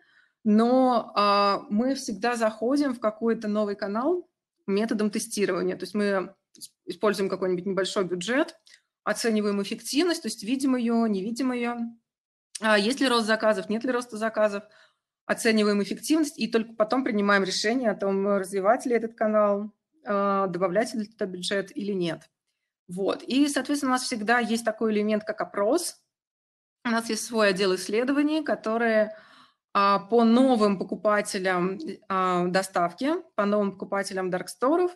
Но мы всегда заходим в какой-то новый канал методом тестирования. То есть мы используем какой-нибудь небольшой бюджет, оцениваем эффективность, то есть видим ее, не видим ее, есть ли рост заказов, нет ли роста заказов, оцениваем эффективность и только потом принимаем решение о том, развивать ли этот канал, добавлять ли это бюджет или нет. Вот. И, соответственно, у нас всегда есть такой элемент, как опрос. У нас есть свой отдел исследований, которые по новым покупателям доставки, по новым покупателям дарксторов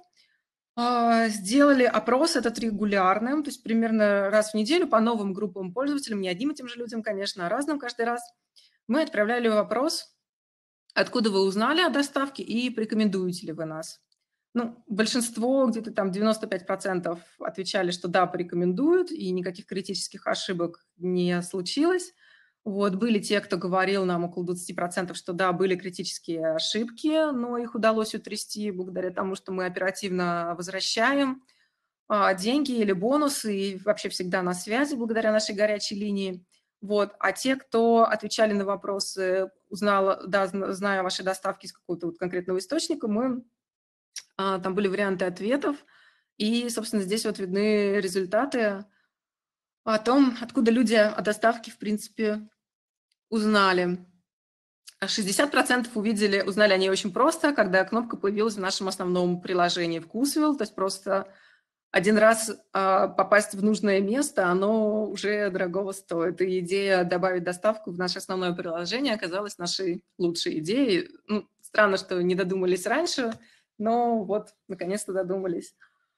сделали опрос этот регулярным, то есть примерно раз в неделю по новым группам пользователям, не одним и тем же людям, конечно, а разным каждый раз. Мы отправляли вопрос, откуда вы узнали о доставке и порекомендуете ли вы нас. Ну, большинство, где-то там 95% отвечали, что да, порекомендуют, и никаких критических ошибок не случилось. Вот, были те, кто говорил нам, около 20%, что да, были критические ошибки, но их удалось утрясти благодаря тому, что мы оперативно возвращаем деньги или бонусы, и вообще всегда на связи благодаря нашей горячей линии. Вот. А те, кто отвечали на вопросы, зная о вашей доставке из какого-то вот конкретного источника, там были варианты ответов, и, собственно, здесь вот видны результаты о том, откуда люди о доставке, в принципе, узнали. 60% узнали о ней очень просто, когда кнопка появилась в нашем основном приложении Вкусвилл, то есть просто один раз попасть в нужное место, оно уже дорогого стоит. И идея добавить доставку в наше основное приложение оказалась нашей лучшей идеей. Ну, странно, что не додумались раньше, но вот, наконец-то додумались.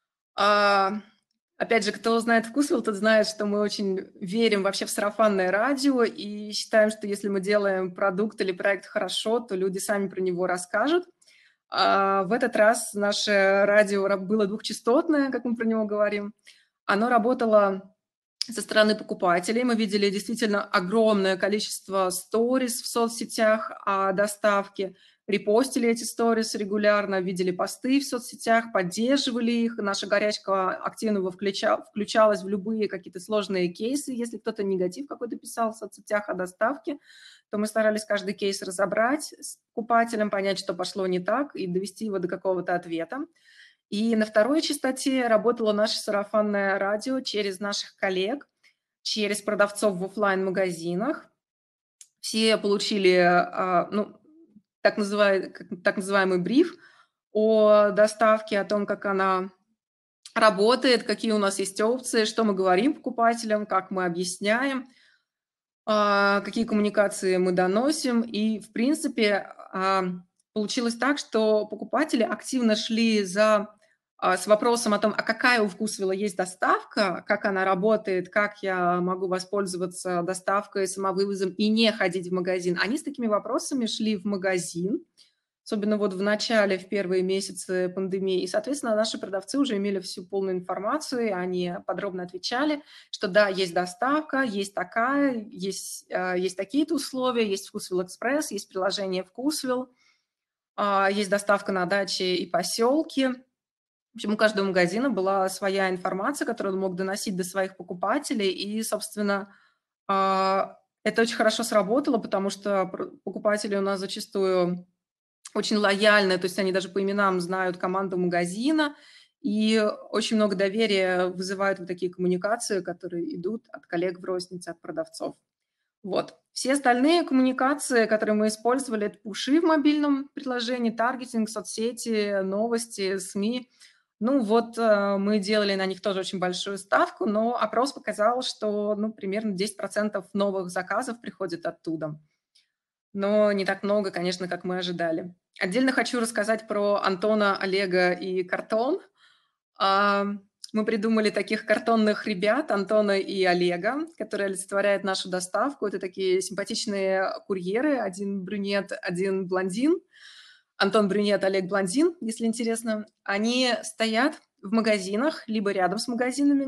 Опять же, кто знает Вкусвилл, тот знает, что мы очень верим вообще в сарафанное радио и считаем, что если мы делаем продукт или проект хорошо, то люди сами про него расскажут. В этот раз наше радио было двухчастотное, как мы про него говорим. Оно работало со стороны покупателей. Мы видели действительно огромное количество сториз в соцсетях о доставке, репостили эти сторис регулярно, видели посты в соцсетях, поддерживали их. Наша горячка активно включалась в любые какие-то сложные кейсы. Если кто-то негатив какой-то писал в соцсетях о доставке, то мы старались каждый кейс разобрать с покупателем, понять, что пошло не так, и довести его до какого-то ответа. И на второй частоте работало наше сарафанное радио через наших коллег, через продавцов в офлайн-магазинах. Все получили так называемый бриф о доставке, о том, как она работает, какие у нас есть опции, что мы говорим покупателям, как мы объясняем, какие коммуникации мы доносим. И, в принципе, получилось так, что покупатели активно шли с вопросом о том, а какая у Вкусвилла есть доставка, как она работает, как я могу воспользоваться доставкой, самовывозом и не ходить в магазин. Они с такими вопросами шли в магазин, особенно вот в начале, в первые месяцы пандемии. И, соответственно, наши продавцы уже имели всю полную информацию, и они подробно отвечали, что да, есть доставка, есть такая, есть такие-то условия, есть Вкусвилл Экспресс, есть приложение Вкусвилл, есть доставка на даче и поселки. В общем, у каждого магазина была своя информация, которую он мог доносить до своих покупателей, и, собственно, это очень хорошо сработало, потому что покупатели у нас зачастую очень лояльны, то есть они даже по именам знают команду магазина, и очень много доверия вызывают вот такие коммуникации, которые идут от коллег в рознице, от продавцов. Вот. Все остальные коммуникации, которые мы использовали, это пуши в мобильном приложении, таргетинг, соцсети, новости, СМИ. Ну вот мы делали на них тоже очень большую ставку, но опрос показал, что примерно 10% новых заказов приходит оттуда. Но не так много, конечно, как мы ожидали. Отдельно хочу рассказать про Антона, Олега и картон. А, Мы придумали таких картонных ребят, Антона и Олега, которые олицетворяют нашу доставку. Это такие симпатичные курьеры, один брюнет, один блондин. Антон брюнет, Олег блондин, если интересно. Они стоят в магазинах, либо рядом с магазинами,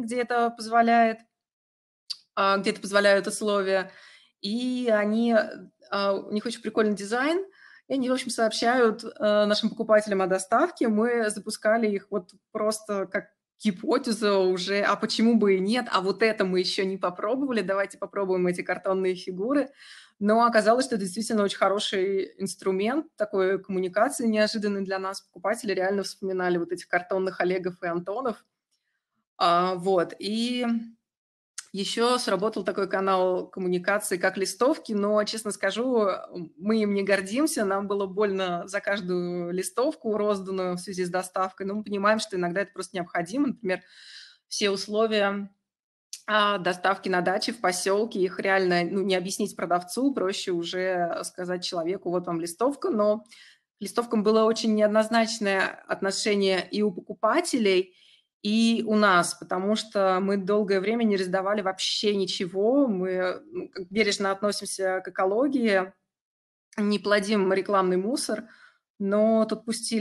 где это позволяют условия. И у них очень прикольный дизайн, и они, в общем, сообщают нашим покупателям о доставке. Мы запускали их вот просто как гипотезу уже, а почему бы и нет, а вот это мы еще не попробовали, давайте попробуем эти картонные фигуры. Но оказалось, что это действительно очень хороший инструмент такой коммуникации неожиданный для нас. Покупатели реально вспоминали вот этих картонных Олегов и Антонов. Вот, и еще сработал такой канал коммуникации, как листовки, но, честно скажу, мы им не гордимся, нам было больно за каждую листовку, розданную в связи с доставкой, но мы понимаем, что иногда это просто необходимо. Например, все условия доставки на даче в поселке, их реально не объяснить продавцу, проще уже сказать человеку, вот вам листовка, но к листовкам было очень неоднозначное отношение и у покупателей, и у нас, потому что мы долгое время не раздавали вообще ничего, мы бережно относимся к экологии, не плодим рекламный мусор, но тут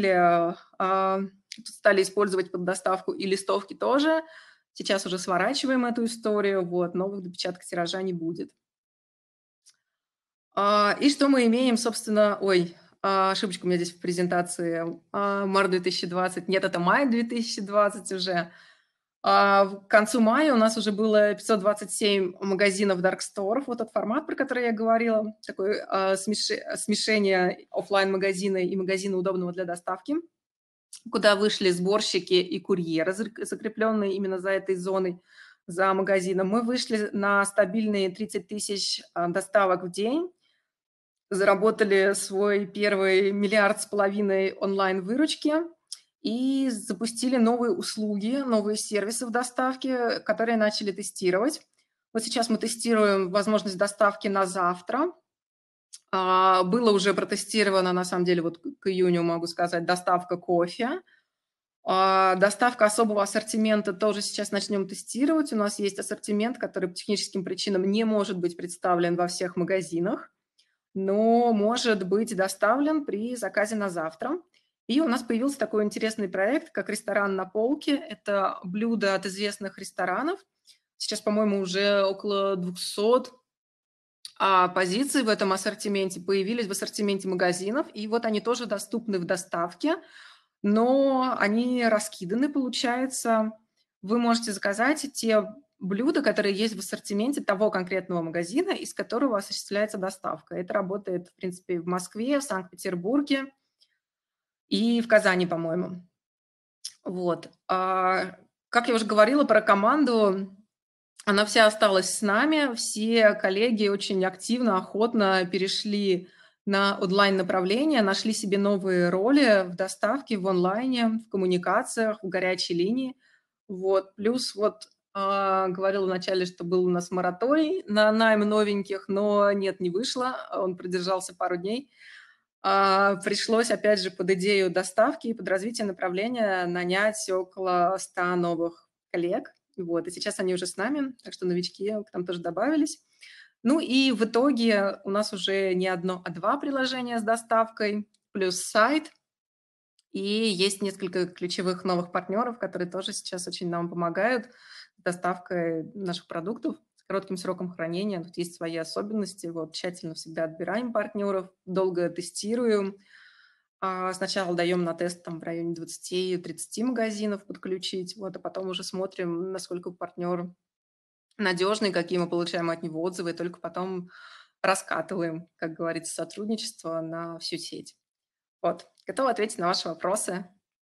стали использовать под доставку и листовки тоже. Сейчас уже сворачиваем эту историю, вот, новых допечаток тиража не будет. И что мы имеем, собственно, ошибочка у меня здесь в презентации, март 2020, нет, это май 2020 уже. К концу мая у нас уже было 527 магазинов Dark Store, вот тот формат, про который я говорила, такое смешение офлайн-магазина и магазина, удобного для доставки, куда вышли сборщики и курьеры, закрепленные именно за этой зоной, за магазином. Мы вышли на стабильные 30 тысяч доставок в день, заработали свой первый 1,5 миллиарда онлайн-выручки и запустили новые услуги, новые сервисы в доставке, которые начали тестировать. Вот сейчас мы тестируем возможность доставки на завтра. Было уже протестировано, на самом деле, вот к июню, могу сказать, доставка кофе. Доставка особого ассортимента тоже сейчас начнем тестировать. У нас есть ассортимент, который по техническим причинам не может быть представлен во всех магазинах, но может быть доставлен при заказе на завтра. И у нас появился такой интересный проект, как «Ресторан на полке». Это блюда от известных ресторанов. Сейчас, по-моему, уже около 200 позиций в этом ассортименте появились в ассортименте магазинов. И вот они тоже доступны в доставке, но они раскиданы, получается. Вы можете заказать те блюда, которые есть в ассортименте того конкретного магазина, из которого осуществляется доставка. Это работает, в принципе, в Москве, в Санкт-Петербурге и в Казани, по-моему. Вот. Как я уже говорила про команду, она вся осталась с нами, все коллеги очень активно, охотно перешли на онлайн-направление, нашли себе новые роли в доставке, в онлайне, в коммуникациях, в горячей линии. Вот. Плюс говорила вначале, что был у нас мораторий на найм новеньких, но нет, не вышло, он продержался пару дней. Пришлось, опять же, под идею доставки и под развитие направления нанять около 100 новых коллег. Вот. И сейчас они уже с нами, так что новички к нам тоже добавились. Ну и в итоге у нас уже не одно, а 2 приложения с доставкой, плюс сайт. И есть несколько ключевых новых партнеров, которые тоже сейчас очень нам помогают с доставкой наших продуктов с коротким сроком хранения. Тут есть свои особенности. Вот, тщательно всегда отбираем партнеров, долго тестируем. Сначала даем на тест там, в районе 20-30 магазинов подключить, вот, а потом уже смотрим, насколько партнер надежный, какие мы получаем от него отзывы, и только потом раскатываем, как говорится, сотрудничество на всю сеть. Вот, готова ответить на ваши вопросы.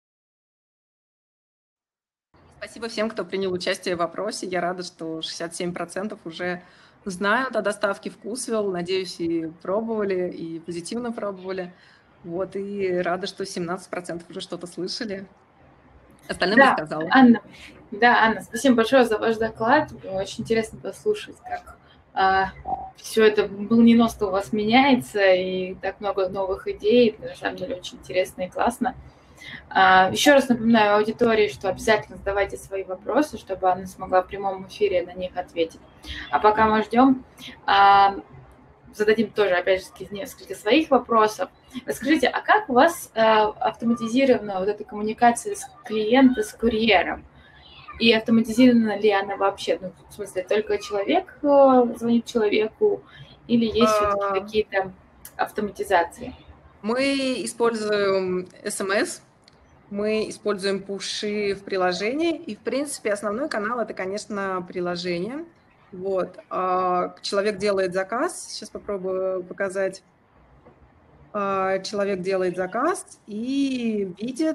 Спасибо всем, кто принял участие в вопросе. Я рада, что 67% уже знают о доставке Вкусвилл. Надеюсь, и пробовали, и позитивно пробовали. Вот, и рада, что 17% уже что-то слышали. Остальным Да, рассказала. Анна, спасибо большое за ваш доклад. Очень интересно послушать, как все это молниеносно у вас меняется, и так много новых идей. На самом деле очень интересно и классно. Еще раз напоминаю аудитории, что обязательно задавайте свои вопросы, чтобы Анна смогла в прямом эфире на них ответить. А пока мы ждем, зададим тоже, опять же, несколько своих вопросов. Расскажите, а как у вас автоматизирована вот эта коммуникация с клиентом, с курьером? И автоматизирована ли она вообще? Ну, в смысле, только человек звонит человеку или есть все-таки какие-то автоматизации? Мы используем SMS, мы используем пуши в приложении, и, в принципе, основной канал – это, конечно, приложение. Вот. Человек делает заказ, сейчас попробую показать. Человек делает заказ и видит,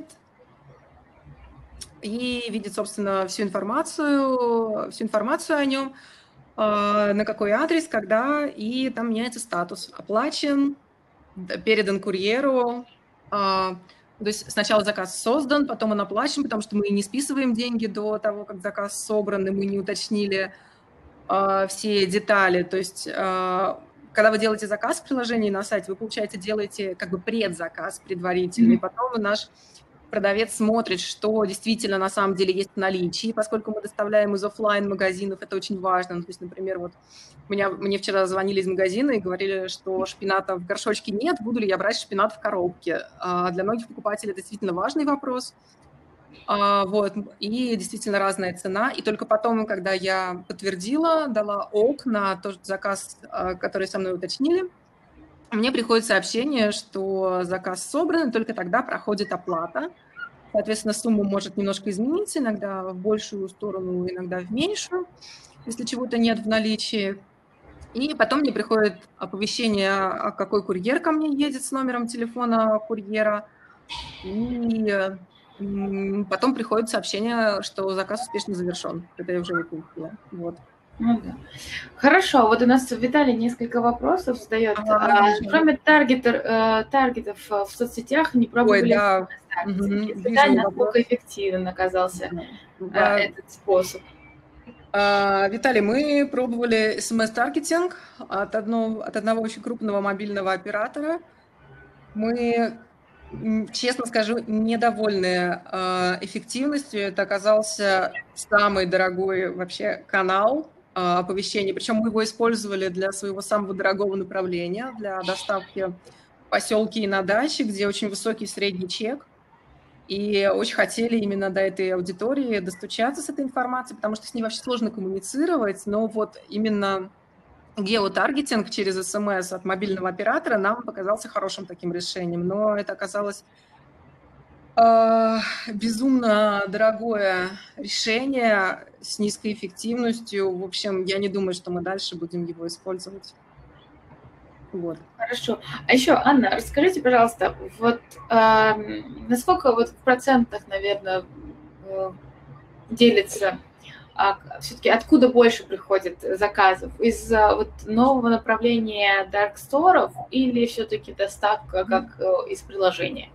собственно, всю информацию о нем, на какой адрес, когда, и там меняется статус. Оплачен, передан курьеру. То есть сначала заказ создан, потом он оплачен, потому что мы не списываем деньги до того, как заказ собран, и мы не уточнили все детали. То есть когда вы делаете заказ в приложении на сайте, вы, получается, делаете как бы предзаказ предварительный, потом наш продавец смотрит, что действительно на самом деле есть в наличии, поскольку мы доставляем из офлайн-магазинов, это очень важно. То есть, например, вот мне вчера звонили из магазина и говорили, что шпината в горшочке нет, буду ли я брать шпинат в коробке. Для многих покупателей это действительно важный вопрос. Вот. И действительно разная цена. И только потом, когда я подтвердила, дала ок на тот заказ, который со мной уточнили, мне приходит сообщение, что заказ собран, и только тогда проходит оплата. Соответственно, сумма может немножко измениться, иногда в большую сторону, иногда в меньшую, если чего-то нет в наличии. И потом мне приходит оповещение, какой курьер ко мне едет с номером телефона курьера. И потом приходит сообщение, что заказ успешно завершен, когда я уже выполнила. Вот. Ну, да. Хорошо, вот у нас Виталий несколько вопросов задает. Кроме таргетов в соцсетях, не пробовали таргетинг? Насколько эффективен оказался этот способ? Виталий, мы пробовали SMS-таргетинг от одного очень крупного мобильного оператора. Мы, честно скажу, недовольны эффективностью. Это оказался самый дорогой вообще канал оповещений. Причем мы его использовали для своего самого дорогого направления, для доставки в поселки и на даче, где очень высокий средний чек. И очень хотели именно до этой аудитории достучаться с этой информацией, потому что с ней вообще сложно коммуницировать, но вот именно геотаргетинг через СМС от мобильного оператора нам показался хорошим таким решением, но это оказалось безумно дорогое решение с низкой эффективностью. В общем, я не думаю, что мы дальше будем его использовать. Вот. Хорошо. А еще, Анна, расскажите, пожалуйста, вот насколько вот в процентах, наверное, делится, все-таки откуда больше приходит заказов? Из вот нового направления Dark Store или все-таки доставка как из приложения?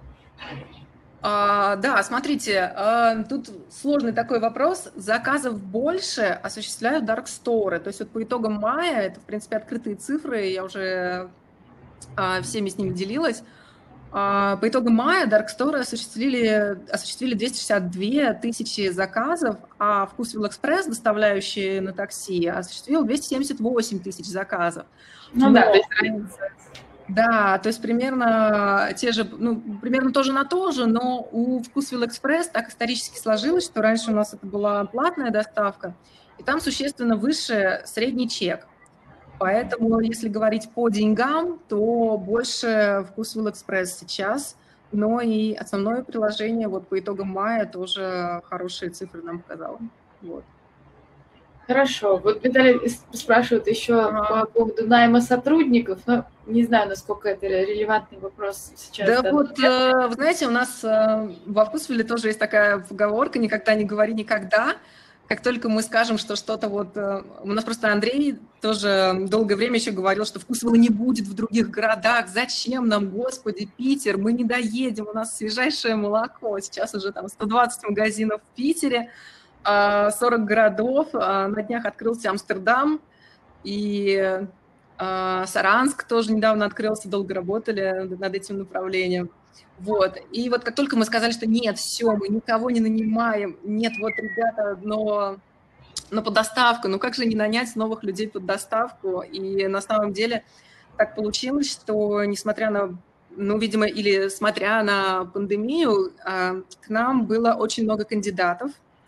Да, смотрите, тут сложный такой вопрос. Заказов больше осуществляют Dark Store. То есть вот по итогам мая, это, в принципе, открытые цифры, я уже всеми с ними делилась. По итогам мая Dark Store осуществили 262 тысячи заказов, а Вкусвилл Экспресс, доставляющий на такси, осуществил 278 тысяч заказов. Ну да, то есть разница. Да, то есть примерно примерно тоже на то же, но у Вкусвилл Экспресс так исторически сложилось, что раньше у нас это была платная доставка, и там существенно выше средний чек. Поэтому, если говорить по деньгам, то больше Вкусвилл Экспресс сейчас, но и основное приложение вот по итогам мая тоже хорошие цифры нам показало. Вот. Хорошо. Вот Виталий спрашивает еще по поводу найма сотрудников, но не знаю, насколько это релевантный вопрос сейчас. Да вот, вы знаете, у нас во Вкусвилле тоже есть такая поговорка «никогда не говори никогда». Как только мы скажем, что что-то вот... У нас просто Андрей тоже долгое время еще говорил, что Вкусвилла не будет в других городах. Зачем нам, господи, Питер? Мы не доедем, у нас свежайшее молоко. Сейчас уже там 120 магазинов в Питере, 40 городов. На днях открылся Амстердам, и Саранск тоже недавно открылся, долго работали над этим направлением. Вот. И вот как только мы сказали, что нет, все, мы никого не нанимаем, нет, вот, ребята, но под доставку, ну как же не нанять новых людей под доставку? И на самом деле так получилось, что несмотря на, ну, видимо, или смотря на пандемию, к нам было очень много кандидатов,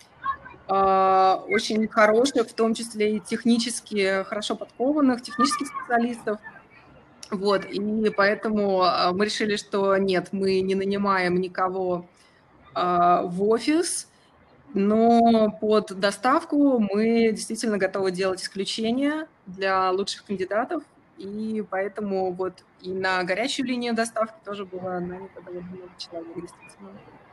очень хороших, в том числе и технически хорошо подкованных, технических специалистов. Вот, и поэтому мы решили, что нет, мы не нанимаем никого в офис, но под доставку мы действительно готовы делать исключения для лучших кандидатов, и поэтому вот и на горячую линию доставки тоже было нанято довольно много человек, действительно.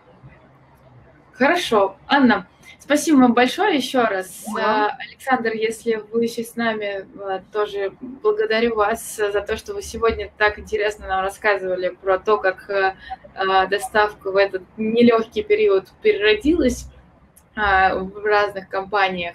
Хорошо. Анна, спасибо вам большое еще раз. Александр, если вы еще с нами, тоже благодарю вас за то, что вы сегодня так интересно нам рассказывали про то, как доставка в этот нелегкий период переродилась в разных компаниях.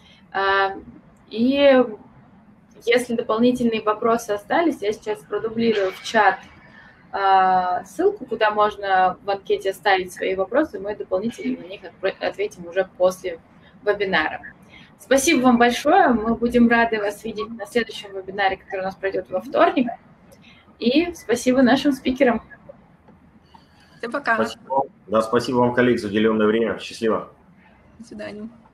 И если дополнительные вопросы остались, я сейчас продублирую в чат ссылку, куда можно в анкете оставить свои вопросы, мы дополнительно на них ответим уже после вебинара. Спасибо вам большое, мы будем рады вас видеть на следующем вебинаре, который у нас пройдет во вторник. И спасибо нашим спикерам. Всем пока. Спасибо. Да, спасибо вам, коллеги, за уделенное время. Счастливо. До свидания.